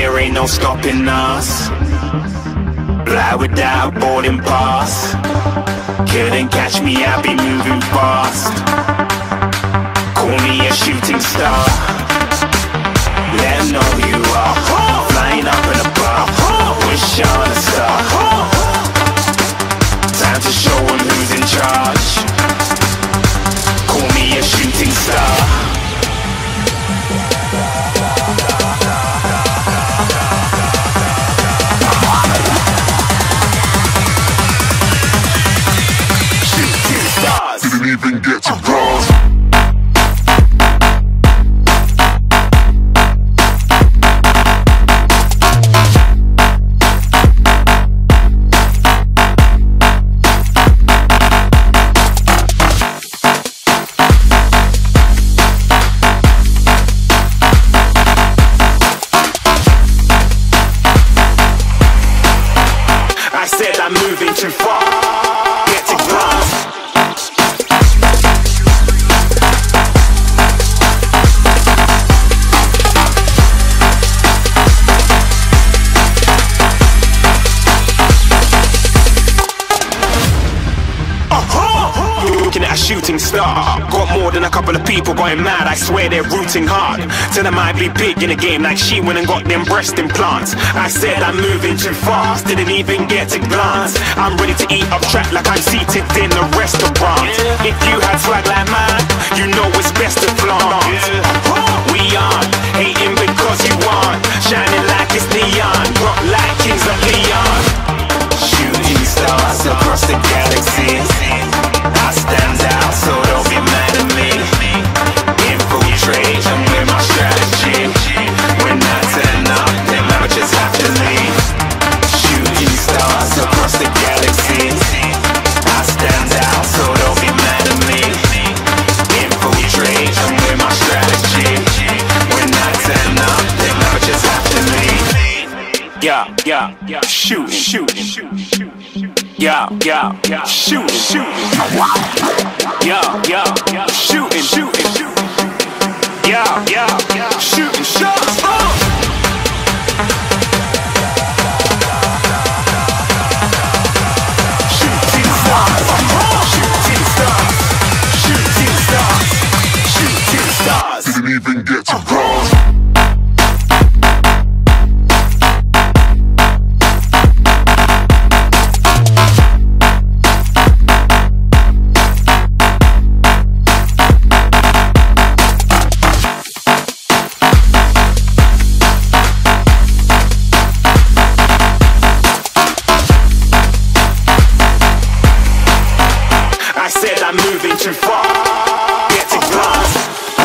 there ain't no stopping us. Fly without boarding pass. Couldn't catch me, I'll be moving fast. Call me a shooting star. Let 'em know who you are. Flying up in a bar. Wish on a star. Time to show 'em who's in charge. Call me a shooting star. Didn't even get to bronze. I said I'm moving too far. Get to glass. Looking at a shooting star. Got more than a couple of people going mad, I swear they're rooting hard. Tell them I'd be big in the game like she went and got them breast implants. I said I'm moving too fast, didn't even get to glance. I'm ready to eat up track like I'm seated in a restaurant. If you had swag like mine, you know it's best to flaunt. We aren't hating because you aren't shining like it's neon, rock like kings of Leon. Shooting stars across the galaxy. I stand out, so don't be mad at me. Infiltrate, I'm with my strategy. When I turn up, them amateurs have to leave. Shooting stars across the galaxy. I stand out, so don't be mad at me. Infiltrate, I'm with my strategy. When I turn up, them amateurs have to leave. Yeah, shooting. Yeah, shooting. Yeah, shooting. Yeah, shooting shots. Shooting stars. Didn't even get to bronze. I said I'm moving too far. Get to glass.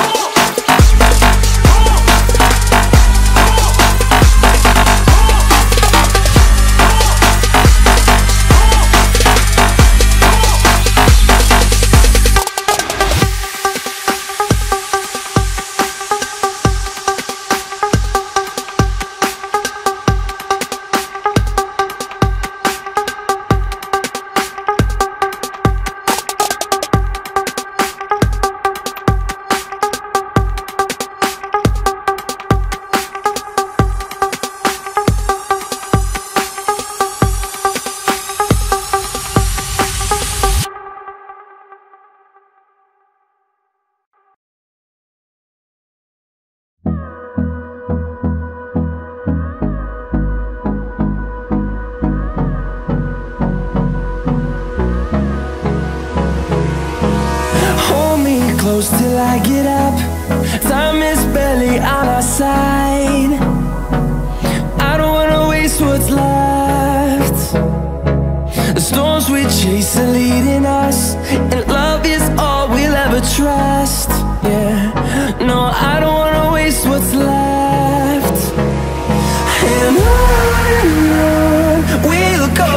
Close till I get up. Time is barely on our side. I don't wanna waste what's left. The storms we chase are leading us, and love is all we'll ever trust. Yeah, no, I don't wanna waste what's left. And on we'll go,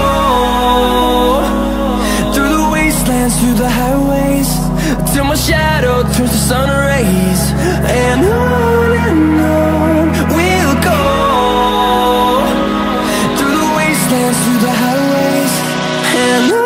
through the wastelands, through the highways, till my shadow turns to sun rays. And on we'll go, through the wastelands, through the highways. And on we'll go.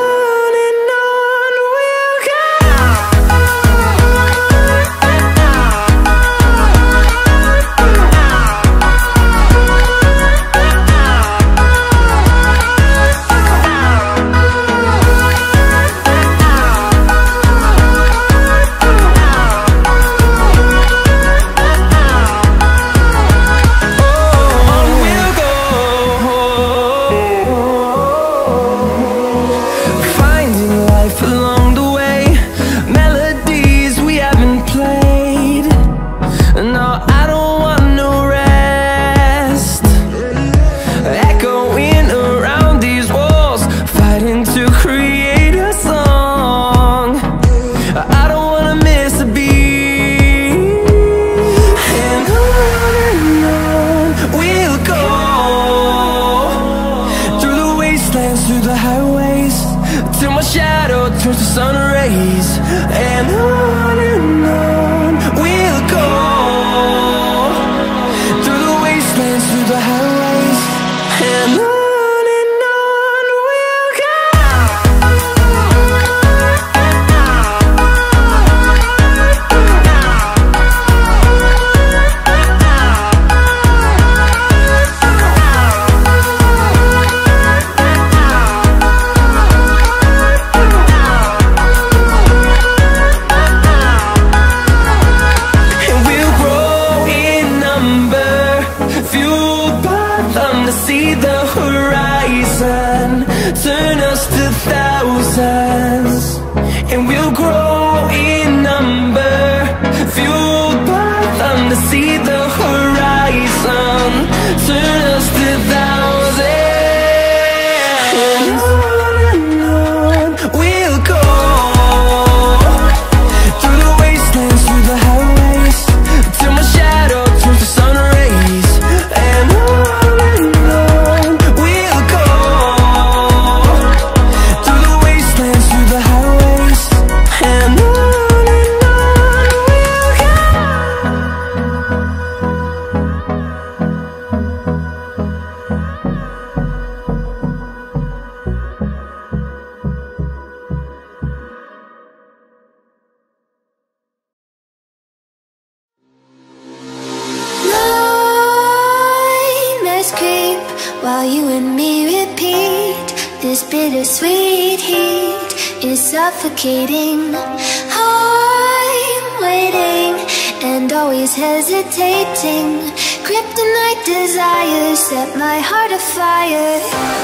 while you and me repeat. This bittersweet heat is suffocating. I'm waiting and always hesitating. Kryptonite desires set my heart afire.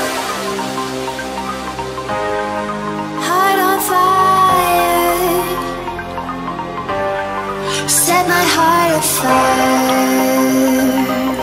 Heart on fire. Set my heart afire.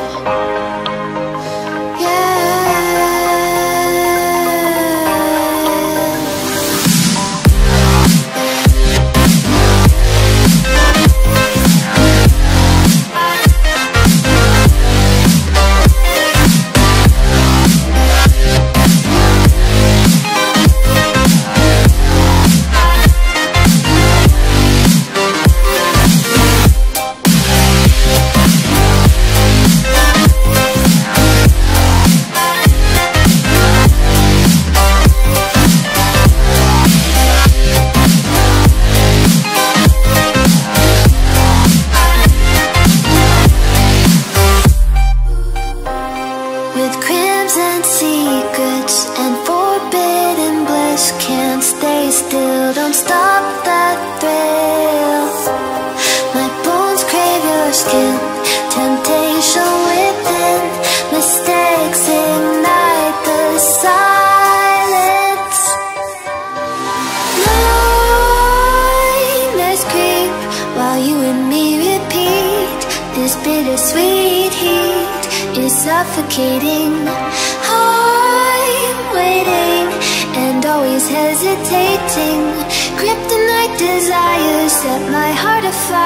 Bittersweet heat is suffocating. I'm waiting and always hesitating. Kryptonite desires set my heart afire.